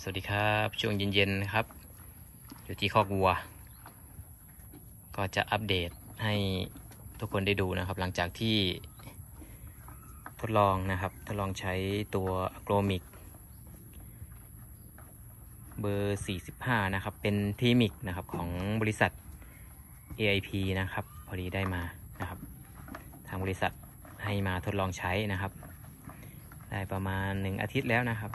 วัสดีครับช่วงเย็นๆนะครับอยู่ที่คอกวัวก็จะอัปเดตให้ทุกคนได้ดูนะครับหลังจากที่ทดลองใช้ตัวโกลมิกเบอร์45นะครับเป็นทีมิกนะครับของบริษัท AIP นะครับพอดีได้มานะครับทางบริษัทให้มาทดลองใช้นะครับได้ประมาณ1 อาทิตย์แล้วนะครับ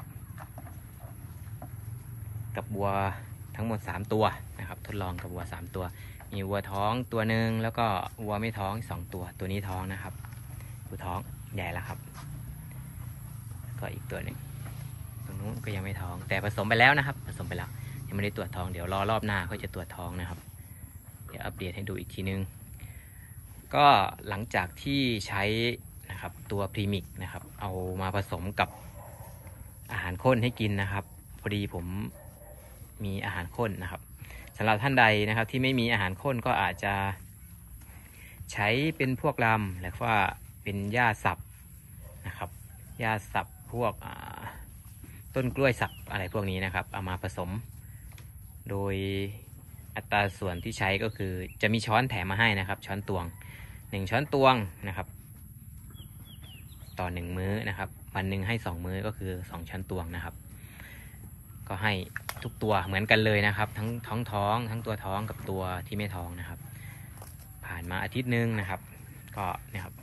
กับวัวทั้งหมด3ตัวนะครับทดลองกับวัว3ตัวมีวัวท้องตัวหนึ่งแล้วก็วัวไม่ท้อง2ตัวนี้ท้องนะครับตัวท้องใหญ่แล้วครับก็อีกตัวหนึ่งตรงนู้นก็ยังไม่ท้องแต่ผสมไปแล้วนะครับผสมไปแล้วยังไม่ได้ตรวจท้องเดี๋ยวรอรอบหน้าก็จะตรวจท้องนะครับเดี๋ยวอัปเดตให้ดูอีกทีนึงก็หลังจากที่ใช้นะครับตัวพรีมิกนะครับเอามาผสมกับอาหารข้นให้กินนะครับพอดีผมมีอาหารข้นนะครับสำหรับท่านใดนะครับที่ไม่มีอาหารข้นก็อาจจะใช้เป็นพวกลำหรือว่าเป็นหญ้าสับนะครับหญ้าสับพวกต้นกล้วยสับอะไรพวกนี้นะครับเอามาผสมโดยอัตราส่วนที่ใช้ก็คือจะมีช้อนแถมมาให้นะครับช้อนตวง1 ช้อนตวงนะครับต่อ1 มื้อนะครับวันหนึ่งให้2 มื้อก็คือ2 ช้อนตวงนะครับก็ให้ทุกตัวเหมือนกันเลยนะครับทั้งท้องทั้งตัวท้องกับตัวที่ไม่ท้องนะครับผ่านมาอาทิตย์นึงนะครับก็นะครับ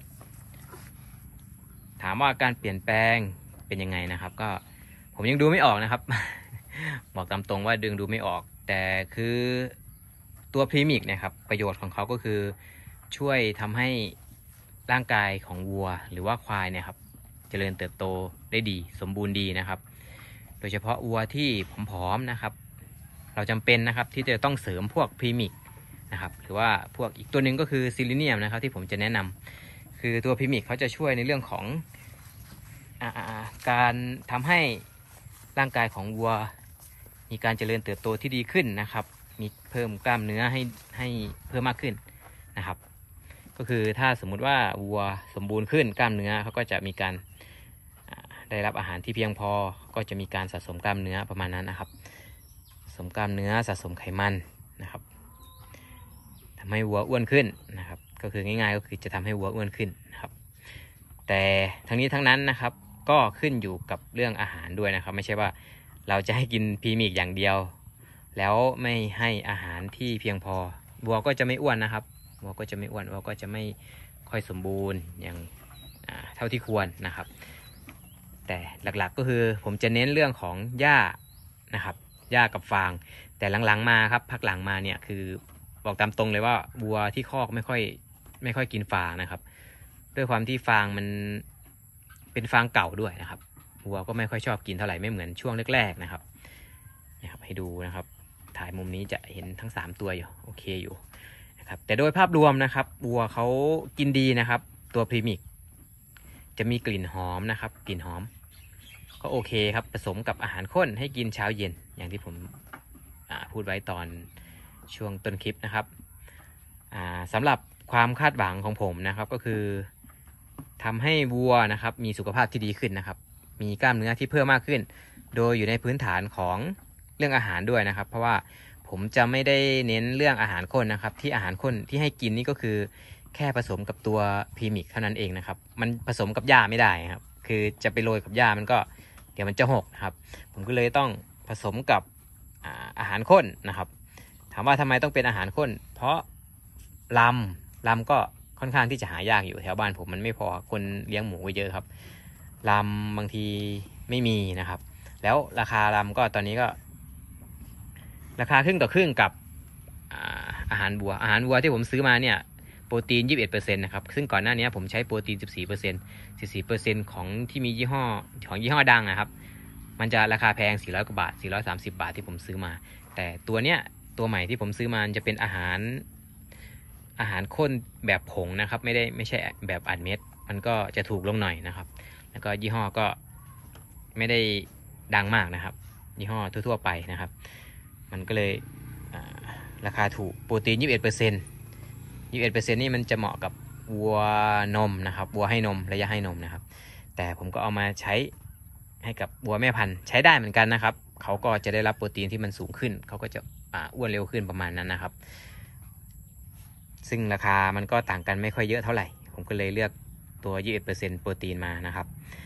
ถามว่าการเปลี่ยนแปลงเป็นยังไงนะครับก็ผมยังดูไม่ออกนะครับ บอกตามตรงว่าดูไม่ออกแต่คือตัวพรีมิกนะครับประโยชน์ของเขาก็คือช่วยทำให้ร่างกายของวัวหรือว่าควายเนี่ยครับเจริญเติบโตได้ดีสมบูรณ์ดีนะครับโดยเฉพาะวัวที่ผอมๆนะครับเราจำเป็นนะครับที่จะต้องเสริมพวกพรีมิกนะครับหรือว่าพวกอีกตัวหนึ่งก็คือซิลิเนียมนะครับที่ผมจะแนะนำคือตัวพรีมิกเขาจะช่วยในเรื่องของการทำให้ร่างกายของวัวมีการเจริญเติบโตที่ดีขึ้นนะครับมีเพิ่มกล้ามเนื้อให้เพิ่มมากขึ้นนะครับก็คือถ้าสมมุติว่าวัวสมบูรณ์ขึ้นกล้ามเนื้อเขาก็จะมีการได้รับอาหารที่เพียงพอก็จะมีการสะสมกล้ามเนื้อประมาณนั้นนะครับสะสมกล้ามเนื้อสะสมไขมันนะครับทำให้วัวอ้วนขึ้นนะครับก็คือง่ายๆก็คือจะทำให้วัวอ้วนขึ้นนะครับแต่ทั้งนี้ทั้งนั้นนะครับก็ขึ้นอยู่กับเรื่องอาหารด้วยนะครับไม่ใช่ว่าเราจะให้กินพรีมิกอย่างเดียวแล้วไม่ให้อาหารที่เพียงพอวัวก็จะไม่อ้วนนะครับวัวก็จะไม่อ้วนวัวก็จะไม่ค่อยสมบูรณ์อย่างเท่าที่ควรนะครับแต่หลักๆก็คือผมจะเน้นเรื่องของหญ้านะครับหญ้ากับฟางแต่หลังๆมาครับพักหลังมาเนี่ยคือบอกตามตรงเลยว่าวัวที่คอกไม่ค่อยกินฟางนะครับด้วยความที่ฟางมันเป็นฟางเก่าด้วยนะครับวัวก็ไม่ค่อยชอบกินเท่าไหร่ไม่เหมือนช่วงแรกๆนะครับให้ดูนะครับถ่ายมุมนี้จะเห็นทั้ง3ตัวอยู่โอเคอยู่นะครับแต่โดยภาพรวมนะครับวัวเขากินดีนะครับตัวพรีมิกจะมีกลิ่นหอมนะครับกลิ่นหอมก็โอเคครับผสมกับอาหารข้นให้กินเช้าเย็นอย่างที่ผมพูดไว้ตอนช่วงต้นคลิปนะครับสำหรับความคาดหวังของผมนะครับก็คือทำให้วัวนะครับมีสุขภาพที่ดีขึ้นนะครับมีกล้ามเนื้อที่เพิ่มมากขึ้นโดยอยู่ในพื้นฐานของเรื่องอาหารด้วยนะครับเพราะว่าผมจะไม่ได้เน้นเรื่องอาหารข้นนะครับที่อาหารข้นที่ให้กินนี่ก็คือแค่ผสมกับตัวพรีมิกเท่านั้นเองนะครับมันผสมกับหญ้าไม่ได้ครับคือจะไปโรยกับหญ้ามันก็เดี๋ยวมันจะหกนะครับผมก็เลยต้องผสมกับอาหารข้นนะครับถามว่าทำไมต้องเป็นอาหารข้นเพราะลำก็ค่อนข้างที่จะหายากอยู่แถวบ้านผมมันไม่พอคนเลี้ยงหมูไว้เยอะครับลำบางทีไม่มีนะครับแล้วราคาลำก็ตอนนี้ก็ราคาครึ่งต่อครึ่งกับอาหารวัวที่ผมซื้อมาเนี่ยโปรตีน 21% นะครับซึ่งก่อนหน้านี้ผมใช้โปรตีน 14% ของที่มียี่ห้อดังนะครับมันจะราคาแพง400 กว่าบาท430 บาทที่ผมซื้อมาแต่ตัวเนี้ยตัวใหม่ที่ผมซื้อมาจะเป็นอาหารข้นแบบผงนะครับไม่ใช่แบบอัดเม็ดมันก็จะถูกลงหน่อยนะครับแล้วก็ยี่ห้อก็ไม่ได้ดังมากนะครับยี่ห้อทั่วๆไปนะครับมันก็เลยราคาถูกโปรตีน 21% นี่มันจะเหมาะกับวัวนมนะครับวัวให้นมระยะให้นมนะครับแต่ผมก็เอามาใช้ให้กับวัวแม่พันธุ์ใช้ได้เหมือนกันนะครับเขาก็จะได้รับโปรตีนที่มันสูงขึ้นเขาก็จะอ้วนเร็วขึ้นประมาณนั้นนะครับซึ่งราคามันก็ต่างกันไม่ค่อยเยอะเท่าไหร่ผมก็เลยเลือกตัว 21% โปรตีนมานะครับ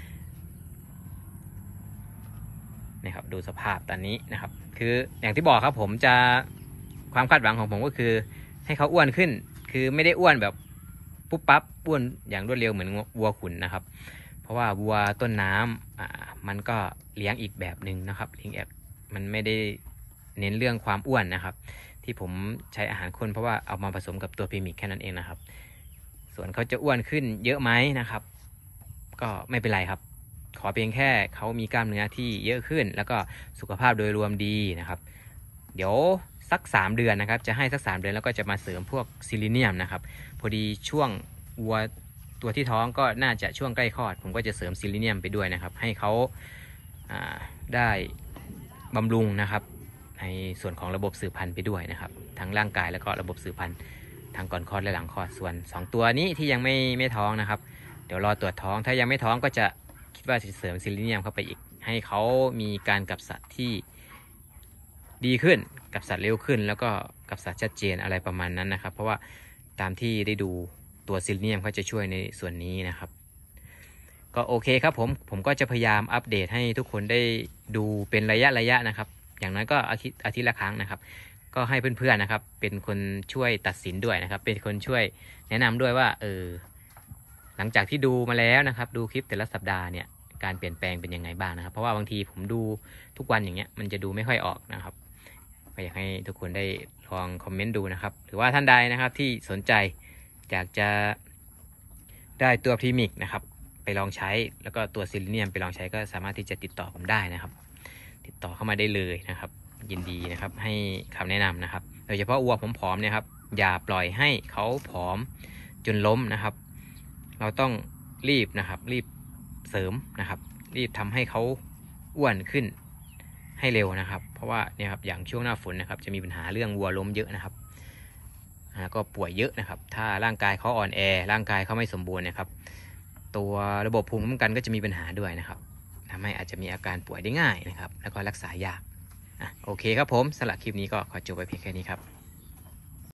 นี่ครับดูสภาพตอนนี้นะครับคืออย่างที่บอกครับผมจะความคาดหวังของผมก็คือให้เขาอ้วนขึ้นคือไม่ได้อ้วนแบบปุ๊บปั๊บอ้วนอย่างรวดเร็วเหมือนวัวขุนนะครับเพราะว่าวัวต้นน้ำมันก็เลี้ยงอีกแบบหนึ่งนะครับเลี้ยงแบบมันไม่ได้เน้นเรื่องความอ้วนนะครับที่ผมใช้อาหารคนเพราะว่าเอามาผสมกับตัวพรีมิกแค่นั้นเองนะครับส่วนเขาจะอ้วนขึ้นเยอะไหมนะครับก็ไม่เป็นไรครับขอเพียงแค่เขามีกล้ามเนื้อที่เยอะขึ้นแล้วก็สุขภาพโดยรวมดีนะครับเดี๋ยวสัก3 เดือนนะครับจะให้สัก3 เดือนแล้วก็จะมาเสริมพวกซิลิเนียมนะครับพอดีช่วงวัวตัวที่ท้องก็น่าจะช่วงใกล้คลอดผมก็จะเสริมซิลิเนียมไปด้วยนะครับให้เขาได้บำรุงนะครับในส่วนของระบบสืบพันธุ์ไปด้วยนะครับทั้งร่างกายแล้วก็ระบบสืบพันธุ์ทั้งก่อนคลอดและหลังคลอดส่วน2 ตัวนี้ที่ยังไม่ท้องนะครับเดี๋ยวรอตรวจท้องถ้ายังไม่ท้องก็จะคิดว่าจะเสริมซิลิเนียมเข้าไปอีกให้เขามีการกับสัตว์ที่ดีขึ้นกับสัตว์เร็วขึ้นแล้วก็กับสัตว์ชัดเจนอะไรประมาณนั้นนะครับเพราะว่าตามที่ได้ดูตัวซิลิเนียมเขาจะช่วยในส่วนนี้นะครับก็โอเคครับผมก็จะพยายามอัปเดตให้ทุกคนได้ดูเป็นระยะนะครับอย่างน้อยก็อาทิตย์ละครั้งนะครับก็ให้เพื่อนๆนะครับเป็นคนช่วยตัดสินด้วยนะครับเป็นคนช่วยแนะนำด้วยว่าหลังจากที่ดูมาแล้วนะครับดูคลิปแต่ละสัปดาห์เนี่ยการเปลี่ยนแปลงเป็นยังไงบ้างนะครับเพราะว่าบางทีผมดูทุกวันอย่างเงี้ยมันจะดูไม่ค่อยออกนะครับก็อยากให้ทุกคนได้ลองคอมเมนต์ดูนะครับหรือว่าท่านใดนะครับที่สนใจอยากจะได้ตัวพรีมิกนะครับไปลองใช้แล้วก็ตัวซิลิเนียมไปลองใช้ก็สามารถที่จะติดต่อผมได้นะครับติดต่อเข้ามาได้เลยนะครับยินดีนะครับให้คำแนะนำนะครับโดยเฉพาะวัวผอมๆเนี่ยครับอย่าปล่อยให้เขาผอมจนล้มนะครับเราต้องรีบนะครับรีบเสริมนะครับรีบทำให้เขาอ้วนขึ้นให้เร็วนะครับเพราะว่าเนี่ยครับอย่างช่วงหน้าฝนนะครับจะมีปัญหาเรื่องวัวล้มเยอะนะครับก็ป่วยเยอะนะครับถ้าร่างกายเขาอ่อนแอร่างกายเขาไม่สมบูรณ์นะครับตัวระบบภูมิคุ้มกันก็จะมีปัญหาด้วยนะครับทำให้อาจจะมีอาการป่วยได้ง่ายนะครับแล้วก็รักษายากโอเคครับผมสำหรับคลิปนี้ก็ขอจบไปเพียงแค่นี้ครับ